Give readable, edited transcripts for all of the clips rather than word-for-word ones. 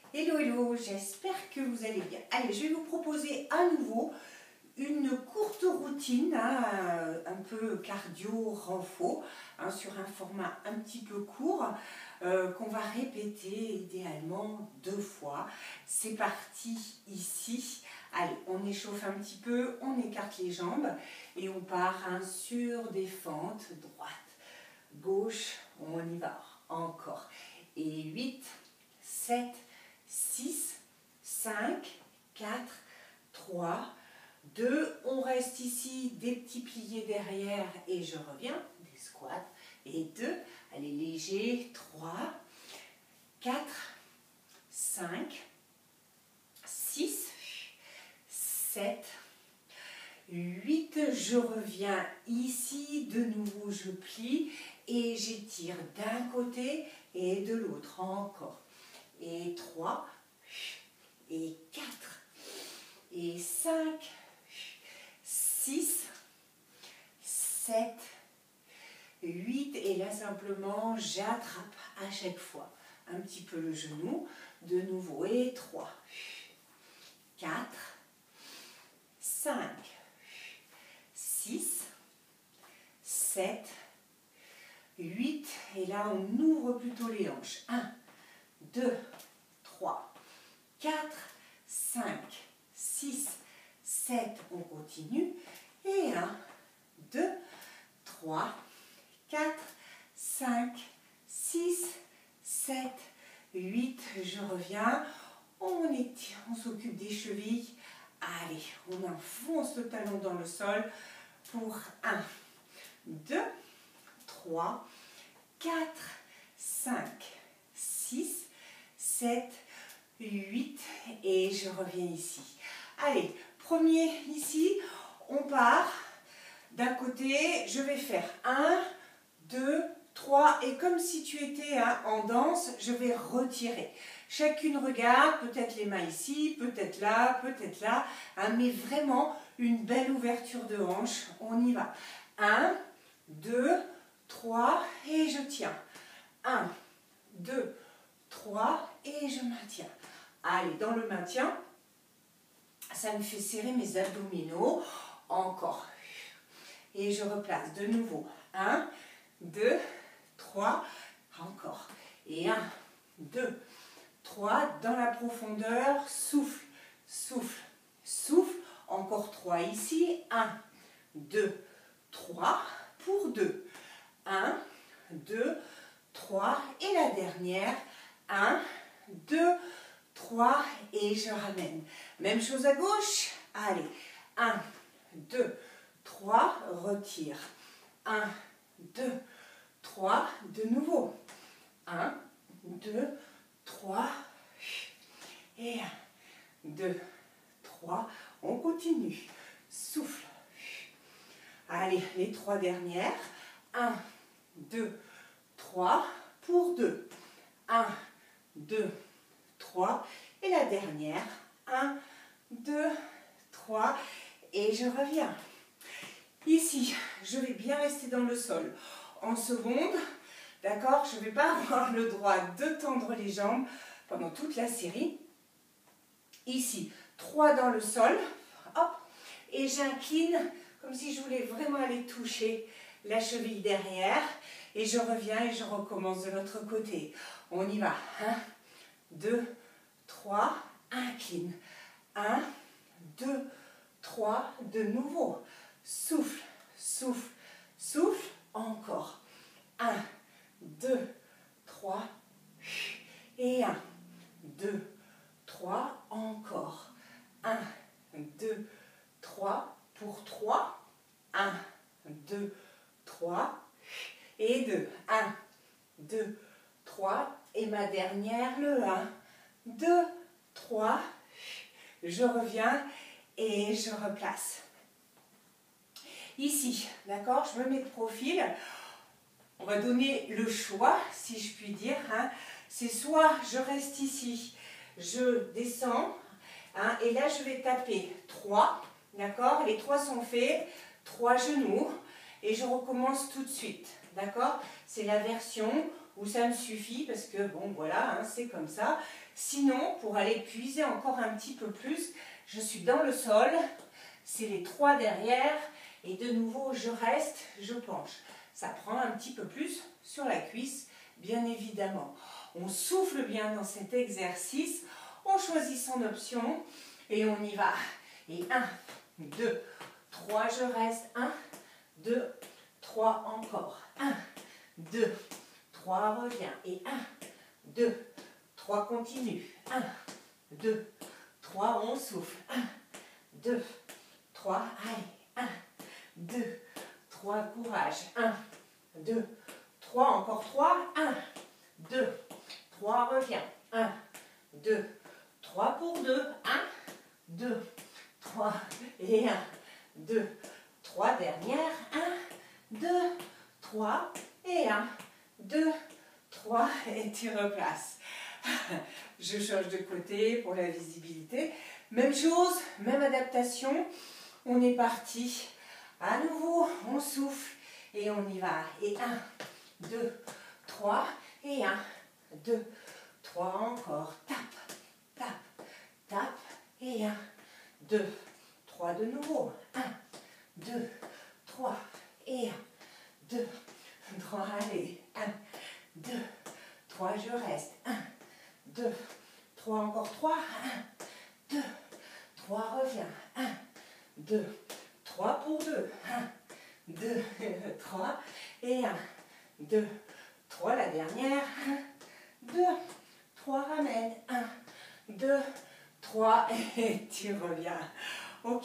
Hello, hello, j'espère que vous allez bien. Allez, je vais vous proposer à nouveau une courte routine, un peu cardio renfo, sur un format un petit peu court, qu'on va répéter idéalement 2 fois. C'est parti ici. Allez, on échauffe un petit peu, on écarte les jambes et on part sur des fentes droite, gauche, on y va encore. Et 8, 7, 6, 5, 4, 3, 2, on reste ici, des petits pliés derrière et je reviens, des squats, et 2, allez léger, 3, 4, 5, 6, 7, 8, je reviens ici, de nouveau je plie et j'étire d'un côté et de l'autre, encore. Et 3, et 4, et 5, 6, 7, 8, et là simplement j'attrape à chaque fois un petit peu le genou, de nouveau, et 3, 4, 5, 6, 7, 8, et là on ouvre plutôt les hanches, 1, 2, 3, 4, 5, 6, 7, on continue, et 1, 2, 3, 4, 5, 6, 7, 8, je reviens, on s'occupe des chevilles, allez, on enfonce le talon dans le sol pour 1, 2, 3, 4, 5, 6, 7, 8, et je reviens ici. Allez, premier ici, on part d'un côté, je vais faire 1, 2, 3, et comme si tu étais en danse, je vais retirer. Chacune regarde, peut-être les mains ici, peut-être là, mais vraiment une belle ouverture de hanche, on y va. 1, 2, 3, et je tiens. 1, 2, 3, et je maintiens. Allez, dans le maintien, ça me fait serrer mes abdominaux. Encore. Et je replace de nouveau. 1, 2, 3, encore. Et 1, 2, 3, dans la profondeur, souffle, souffle, souffle. Encore 3 ici. 1, 2, 3, pour 2. 1, 2, 3, et la dernière. 1, 2, 3, et je ramène. Même chose à gauche. Allez, 1, 2, 3, retire. 1, 2, 3, de nouveau. 1, 2, 3, et 1, 2, 3, on continue. Souffle. Allez, les 3 dernières. 1, 2, 3, pour 2. 1, 2, 3, et la dernière. 1, 2, 3, et je reviens. Ici, je vais bien rester dans le sol en seconde, d'accord? Je ne vais pas avoir le droit de tendre les jambes pendant toute la série. Ici, 3 dans le sol, hop, et j'incline comme si je voulais vraiment aller toucher la cheville derrière, et je reviens et je recommence de l'autre côté. On y va. 1, 2, 3, incline. 1, 2, 3, de nouveau. Souffle, souffle, souffle, encore. 1, 2, 3, et 1, 2, 3, encore. 1, 2, 3, pour 3. 1, 2, 3, et 2. 1, 2, 3, et ma dernière, le 1, 2, 3, je reviens et je replace. Ici, d'accord, je me mets de profil. On va donner le choix, si je puis dire. C'est soit je reste ici, je descends, et là je vais taper 3, d'accord, les 3 sont faits, 3 genoux, et je recommence tout de suite, d'accord. C'est la version ou ça me suffit parce que bon voilà, hein, c'est comme ça. Sinon, pour aller puiser encore un petit peu plus, je suis dans le sol, c'est les 3 derrière et de nouveau je reste, je penche. Ça prend un petit peu plus sur la cuisse, bien évidemment. On souffle bien dans cet exercice, on choisit son option et on y va. Et 1, 2, 3, je reste. 1, 2, 3, encore. 1, 2, 3, reviens. Et 1, 2, 3, continue. 1, 2, 3, on souffle. 1, 2, 3, allez. 1, 2, 3, courage. 1, 2, 3, encore 3. 1, 2, 3, reviens. 1, 2, 3 pour 2. 1, 2, 3 et 1, 2, 3 dernières. 1, 2, 3 et 1, 2, 3 et tu replaces. Je change de côté pour la visibilité. Même chose, même adaptation. On est parti. À nouveau, on souffle et on y va. Et 1, 2, 3 et 1, 2, 3 encore. Tape, tape, tape et 1, 2, 3 de nouveau. 1, 2, 3 et 1, 2, 3, allez. 1, 2, 3, je reste. 1, 2, 3, encore 3. 1, 2, 3, reviens. 1, 2, 3 pour 2. 1, 2, 3 et 1, 2, 3, la dernière. 1, 2, 3, ramène. 1, 2, 3 et tu reviens. Ok.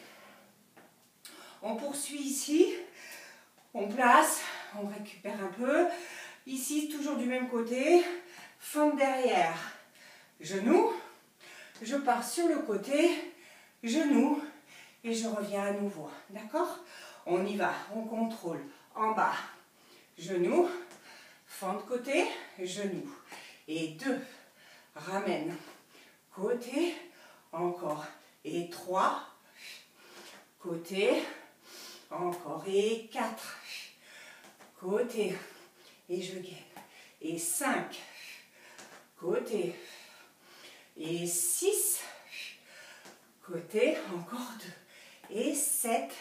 On poursuit ici. On place, on récupère un peu. Ici, toujours du même côté. Fente derrière. Genou. Je pars sur le côté. Genou. Et je reviens à nouveau. D'accord? On y va. On contrôle. En bas. Genou. Fente côté. Genou. Et 2. Ramène. Côté. Encore. Et 3. Côté. Encore. Et 4. Côté. Et je gaine. Et 5. Côté. Et 6. Côté. Encore 2. Et 7.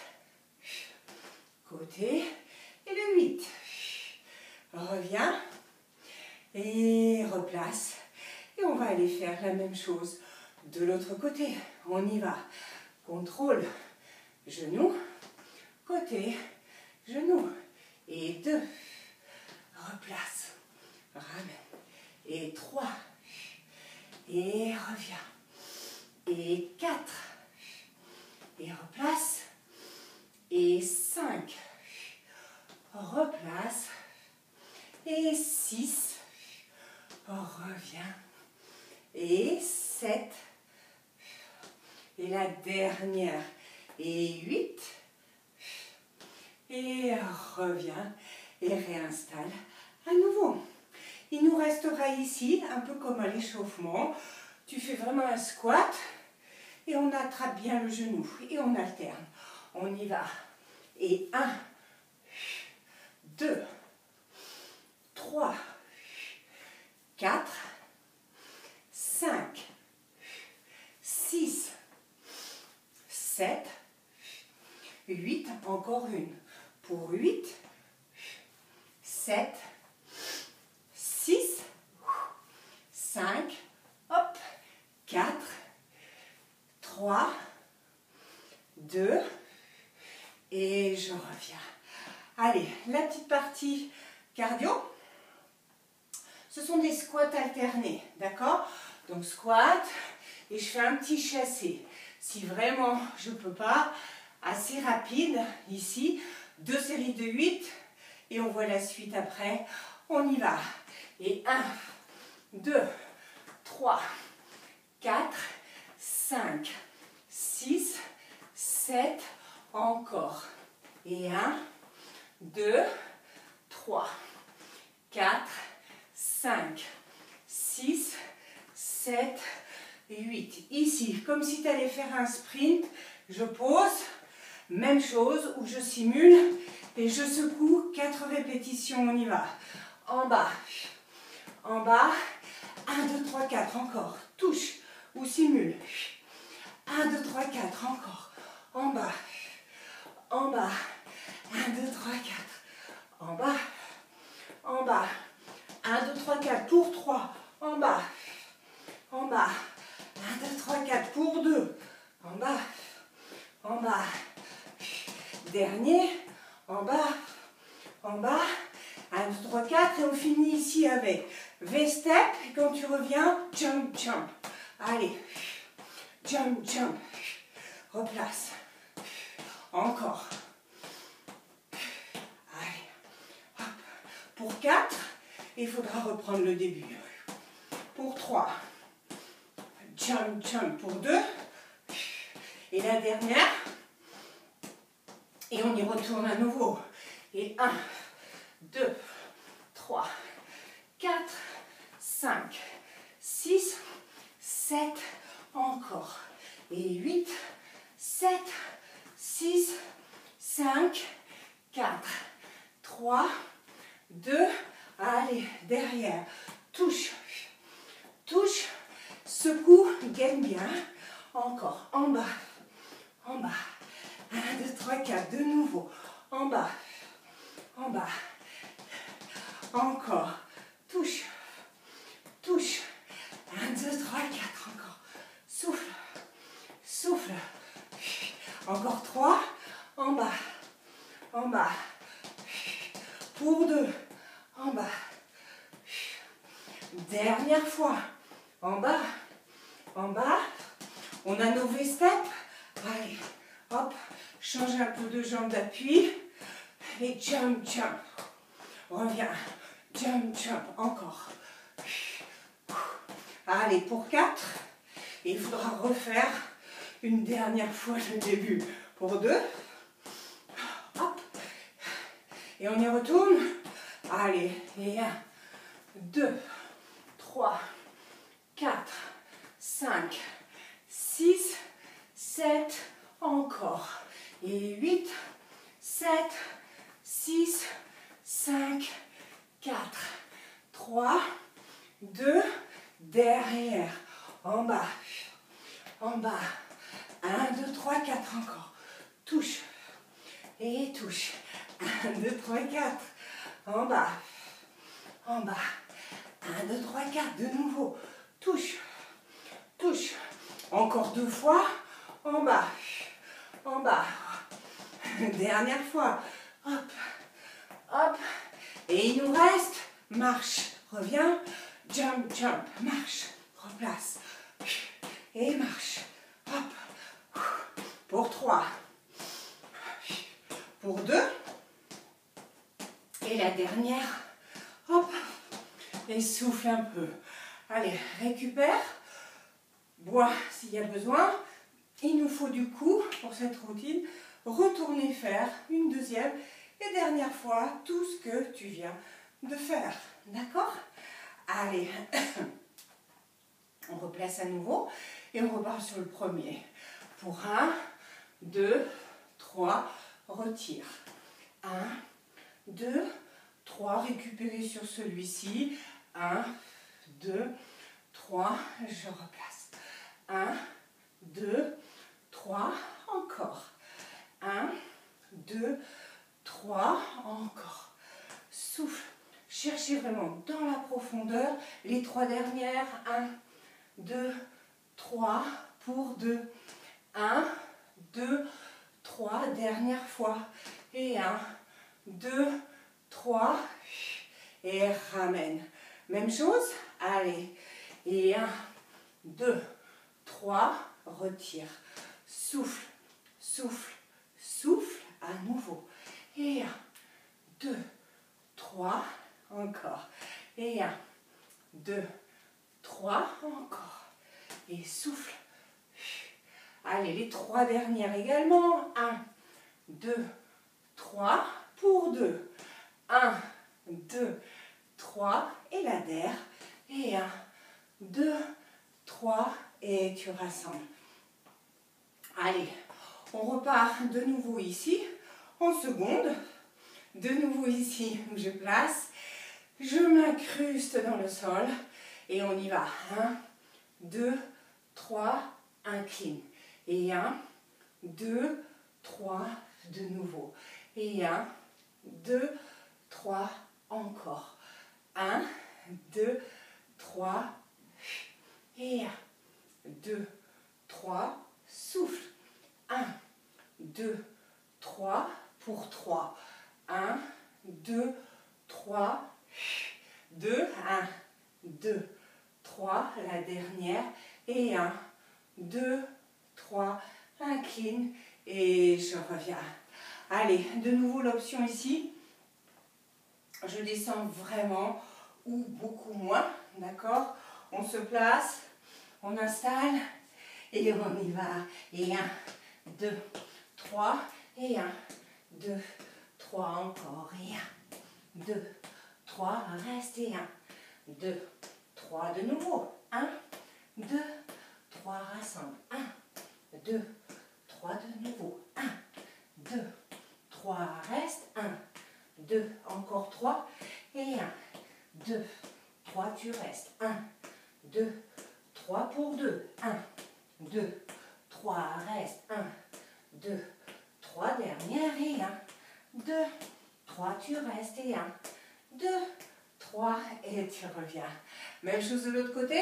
Côté. Et le 8. Reviens. Et replace. Et on va aller faire la même chose de l'autre côté. On y va. Contrôle. Genou. Côté. Genou. Et 2. Replace. Ramène. Et 3. Et reviens. Et 4. Et replace. Et 5. Replace. Et 6. Reviens. Et 7. Et la dernière. Et 8. Et reviens. Et réinstalle à nouveau. Il nous restera ici, un peu comme à l'échauffement. Tu fais vraiment un squat. Et on attrape bien le genou. Et on alterne. On y va. Et 1, 2, 3, 4, 5, 6, 7, 8, encore une. Pour 8, 7, 6, 5, hop, 4, 3, 2, et je reviens. Allez, la petite partie cardio. Ce sont des squats alternés, d'accord? Donc squat, et je fais un petit chassé. Si vraiment je ne peux pas, assez rapide, ici, 2 séries de 8, et on voit la suite après. On y va. Et 1, 2, 3, 4, 5, 6, 7, encore. Et 1, 2, 3, 4, 5, 6, 7, 8. Ici, comme si tu allais faire un sprint, je pose, même chose, où je simule et je secoue 4 répétitions, on y va. en bas, en bas. 1, 2, 3, 4, encore. Touche ou simule. 1, 2, 3, 4, encore. En bas, en bas. 1, 2, 3, 4. En bas, en bas. 1, 2, 3, 4 pour 3. En bas, en bas. 1, 2, 3, 4 pour 2. En bas, en bas. Dernier, en bas, en bas. 1, 2, 3, 4 et on finit ici avec V-step. Et quand tu reviens, jump, jump. Allez, jump, jump. Replace. Encore. Allez, hop. Pour 4, il faudra reprendre le début. Pour 3, jump, jump. Pour 2. Et la dernière. Et on y retourne à nouveau. Et 1, 2, 3, 4, 5, 6, 7, encore. Et 8, 7, 6, 5, 4, 3, 2, allez, derrière. Touche, touche, secoue, gagne bien. Encore, en bas, en bas. 1, 2, 3, 4, de nouveau. En bas, en bas. Encore. Touche, touche. 1, 2, 3, 4, encore. Souffle, souffle. Encore 3, en bas, en bas. Pour 2, en bas. Dernière fois, en bas, en bas. On a nos V-steps. Allez, hop, change un peu de jambe d'appui. Et jump, jump. Reviens. Jump, jump. Encore. Allez, pour 4. Il faudra refaire une dernière fois le début. Pour 2. Hop. Et on y retourne. Allez. Et 1, 2, 3, 4, 5, 6, 7. Encore. Et 8, 7, 6, 5, 4, 3, 2, derrière, en bas, en bas. 1, 2, 3, 4, encore. Touche, et touche. 1, 2, 3, 4, en bas, en bas. 1, 2, 3, 4, de nouveau. Touche, touche. Encore 2 fois, en bas, en bas. Dernière fois. Hop, hop. Et il nous reste marche. Reviens. Jump, jump. Marche. Replace. Et marche. Hop. Pour 3. Pour 2. Et la dernière. Hop. Et souffle un peu. Allez, récupère. Bois s'il y a besoin. Il nous faut du coup, pour cette routine, retourner faire une deuxième et dernière fois tout ce que tu viens de faire. D'accord? Allez, on replace à nouveau et on repart sur le premier. Pour 1, 2, 3, retire. 1, 2, 3, récupérer sur celui-ci. 1, 2, 3, je replace. 1, 2, 3, encore. 1, 2, 3, encore. Souffle. Cherchez vraiment dans la profondeur. Les 3 dernières. 1, 2, 3 pour 2. 1, 2, 3. Dernière fois. Et 1, 2, 3. Et ramène. Même chose. Allez. Et 1, 2, 3. Retire. Souffle. Souffle. Souffle. À nouveau. Et 1, 2, 3. Encore. Et 1, 2, 3. Encore. Et souffle. Allez, les 3 dernières également. 1, 2, 3. Pour 2. 1, 2, 3. Et la der. Et 1, 2, 3. Et tu rassembles. Allez, on repart de nouveau ici. En seconde. De nouveau ici où je place. Je m'incruste dans le sol. Et on y va. 1, 2, 3, incline. Et 1, 2, 3, de nouveau. Et 1, 2, 3, encore. 1, 2, 3, et 1, 2, 3, souffle. 1, 2, 3, pour 3. 1, 2, 3, 2, 1, 2, 3, la dernière. Et 1, 2, 3, incline. Et je reviens. Allez, de nouveau l'option ici. Je descends vraiment ou beaucoup moins, d'accord? On se place, on installe et on y va. Et 1, 2, 3, et 1, 2, 3, encore. Et 1, 2, 3, reste et 1, 2, 3, de nouveau. 1, 2, 3, rassemble. 1, 2, 3, de nouveau. 1, 2, 3, reste. 1, 2, encore 3, et 1, 2, 3, tu restes. 1, 2, 3 pour 2. 1, 2, 3, reste. 1, 2, 3, dernière, et 1, 2, 3, tu restes, et 1, 2, 3, et tu reviens. Même chose de l'autre côté.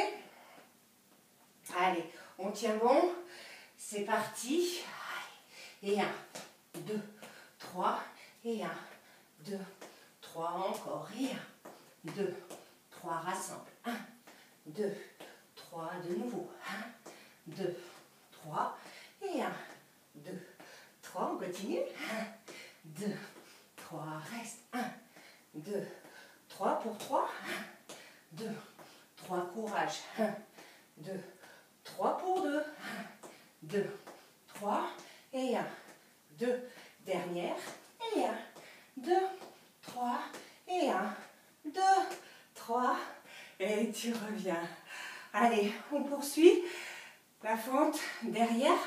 Allez, on tient bon. C'est parti. Et 1, 2, 3, et 1, 2, 3, encore, et 1, 2, 3, rassemble. 1, 2, 3, de nouveau. 1, 2, 3, et 1, 2, 3, on continue. 1, 2, 3, reste. 1, 2, 3 pour 3. 1, 2, 3, courage. 1, 2, 3 pour 2. 1, 2, 3, et 1, 2, dernière, et 1, 2, 3, et 1, 2, 3, et tu reviens. Allez, on poursuit la fente derrière.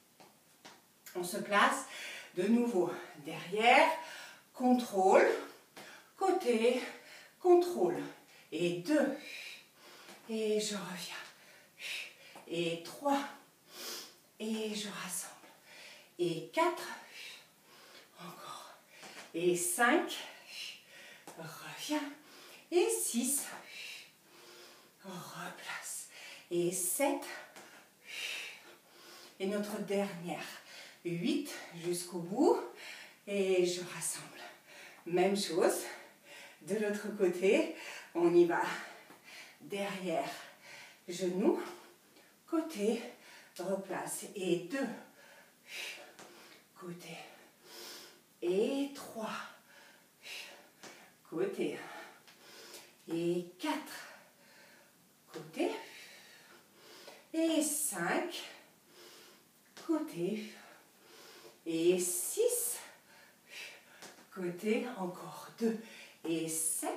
On se place de nouveau derrière, contrôle, côté, contrôle. Et 2, et je reviens. Et 3, et je rassemble. Et 4, encore. Et 5, reviens. Et 6, replace. Et 7, et notre dernière. 8, jusqu'au bout. Et je rassemble. Même chose. De l'autre côté, on y va. Derrière, genou, côté, replace. Et 2, côté. Et 3, côté. Et 4, côté. Et 5, côté. Et 6, côté. Encore 2. Et 7,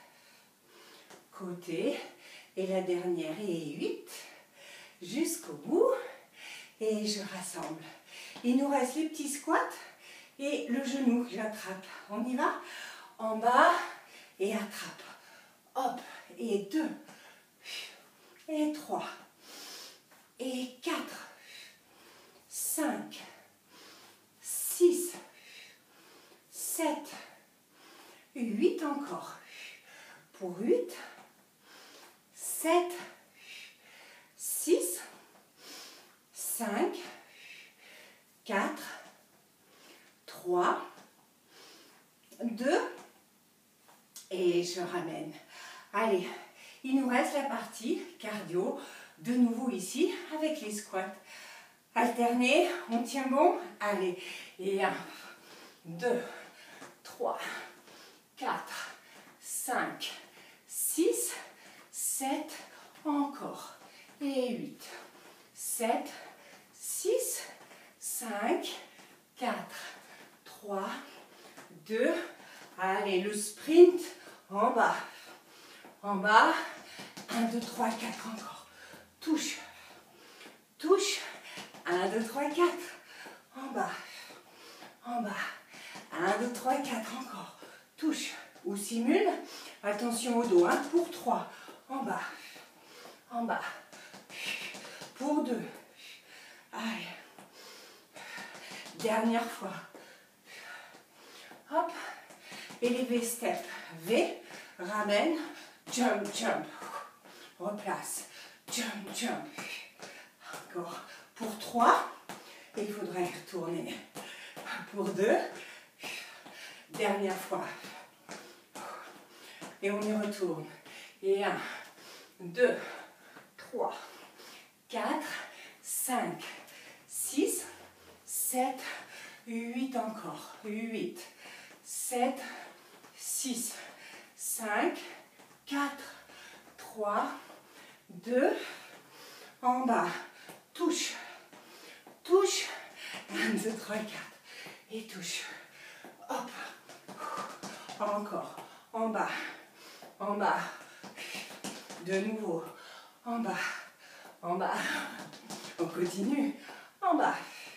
côté. Et la dernière est 8, jusqu'au bout. Et je rassemble. Il nous reste les petits squats et le genou, j'attrape. On y va? En bas et attrape. Hop, et 2, et 3, et 4, 5, 6, 7, 8 encore. Pour 8, 7, 6, 5, 4, 3, 2, et je ramène. Allez, il nous reste la partie cardio, de nouveau ici, avec les squats. Alternés, on tient bon. Allez, et 1, 2, 3, 4, 5, 6, 7, encore. Et 8, 7, 6, 5, 4, 3, 2, allez, le sprint en bas. En bas, 1, 2, 3, 4, encore. Touche, touche, 1, 2, 3, 4. En bas, en bas. 1, 2, 3, 4, encore. Touche ou simule. Attention au dos, hein, pour 3, en bas, en bas, pour 2, allez, dernière fois, hop, élevé, step, V, ramène, jump, jump, replace, jump, jump, encore, pour 3, et il faudrait retourner, pour 2, dernière fois, et on y retourne, et 1, 2, 3, 4, 5, 6, 7, 8 encore, 8, 7, 6, 5, 4, 3, 2, en bas, touche, touche, 1, 2, 3, 4, et touche, hop, encore, en bas, de nouveau, en bas, on continue, en bas,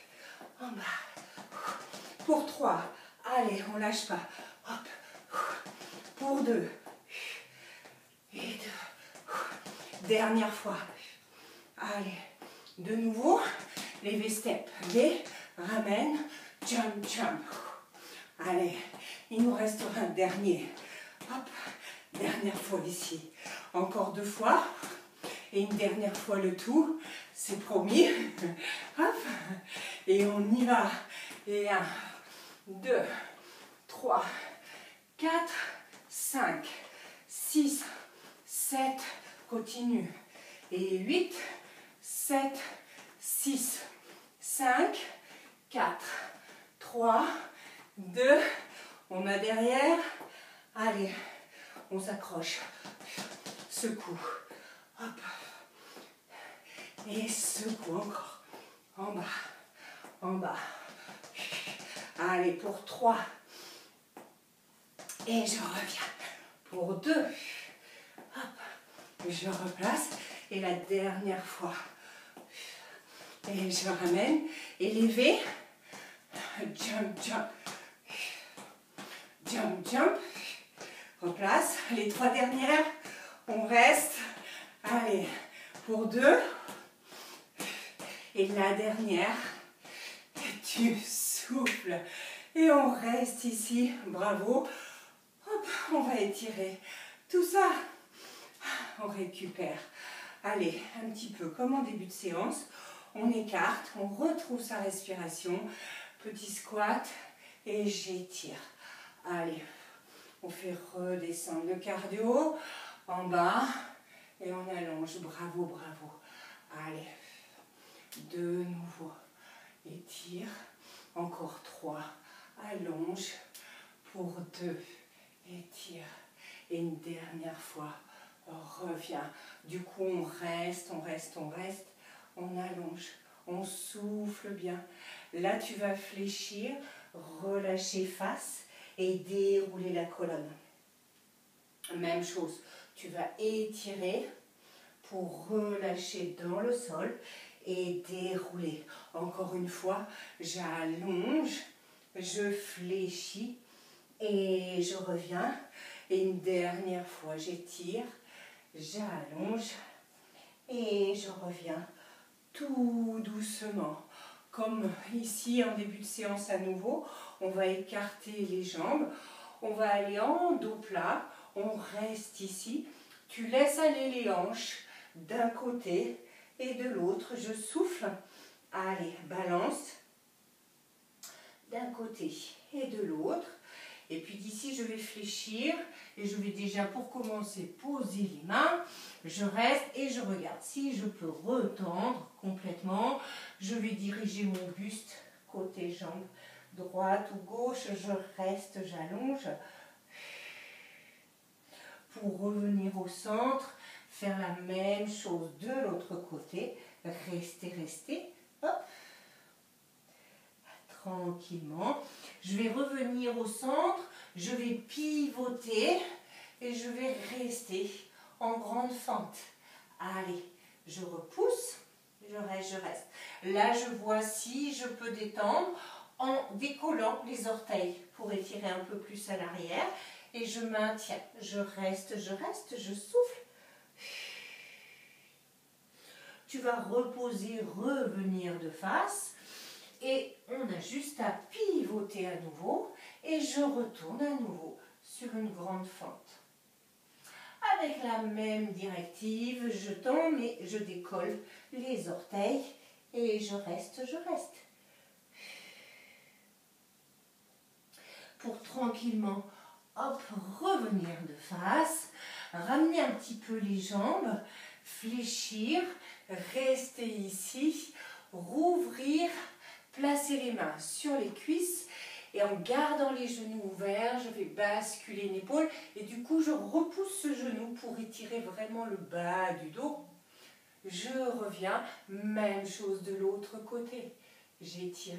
pour 3, allez, on lâche pas, hop, pour 2, et 2, dernière fois, allez, de nouveau, levé step, V, ramène, jump, jump, allez, il nous reste un dernier, hop, dernière fois ici, encore 2 fois, et une dernière fois le tout, c'est promis, hop, et on y va, et 1, 2, 3, 4, 5, 6, 7, continue, et 8, 7, 6, 5, 4, 3, 2, on a derrière, allez, on s'accroche, secoue, hop, et secoue encore, en bas, allez, pour 3, et je reviens, pour 2, hop, je replace, et la dernière fois, et je ramène, élevé, jump, jump, jump, jump, replace, les 3 dernières, on reste, allez, pour 2, et la dernière, tu souffles, et on reste ici, bravo, hop, on va étirer, tout ça, on récupère, allez, un petit peu comme en début de séance, on écarte, on retrouve sa respiration, petit squat, et j'étire, allez, on fait redescendre le cardio, en bas, et on allonge, bravo, bravo, allez, de nouveau, étire, encore 3, allonge, pour 2, étire, et une dernière fois, reviens, du coup on reste, on allonge, on souffle bien, là tu vas fléchir, relâcher face, et dérouler la colonne, même chose, tu vas étirer, pour relâcher dans le sol, et dérouler. Encore une fois, j'allonge, je fléchis et je reviens. Et une dernière fois, j'étire, j'allonge et je reviens tout doucement. Comme ici en début de séance à nouveau, on va écarter les jambes, on va aller en dos plat, on reste ici, tu laisses aller les hanches d'un côté et de l'autre, je souffle, allez, balance, d'un côté et de l'autre, et puis d'ici je vais fléchir, et je vais déjà pour commencer poser les mains, je reste et je regarde, si je peux retendre complètement, je vais diriger mon buste côté jambe, droite ou gauche, je reste, j'allonge, pour revenir au centre, faire la même chose de l'autre côté, rester, hop, tranquillement, je vais revenir au centre, je vais pivoter et je vais rester en grande fente, allez, je repousse, je reste, là je vois si je peux détendre en décollant les orteils pour étirer un peu plus à l'arrière, et je maintiens. Je reste, je souffle. Tu vas reposer, revenir de face et on a juste à pivoter à nouveau et je retourne à nouveau sur une grande fente. Avec la même directive, je tends mais je décolle les orteils et je reste, Pour tranquillement, hop, revenir de face, ramener un petit peu les jambes, fléchir, rester ici, rouvrir, placer les mains sur les cuisses et en gardant les genoux ouverts, je vais basculer une épaule et du coup je repousse ce genou pour étirer vraiment le bas du dos. Je reviens, même chose de l'autre côté. J'étire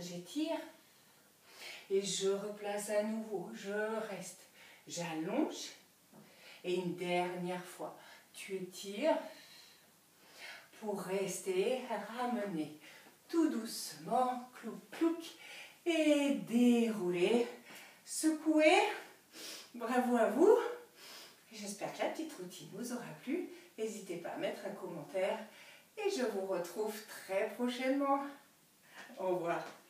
et je replace à nouveau, je reste, j'allonge et une dernière fois, tu étires pour rester, ramener tout doucement, clouc, clouc, et dérouler, secouer. Bravo à vous. J'espère que la petite routine vous aura plu. N'hésitez pas à mettre un commentaire et je vous retrouve très prochainement. Au revoir.